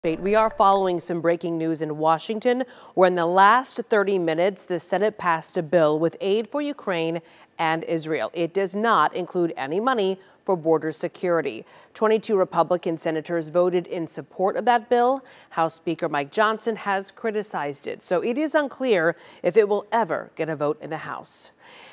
We are following some breaking news in Washington, where in the last 30 minutes, the Senate passed a bill with aid for Ukraine and Israel. It does not include any money for border security. 22 Republican senators voted in support of that bill. House Speaker Mike Johnson has criticized it, so it is unclear if it will ever get a vote in the House.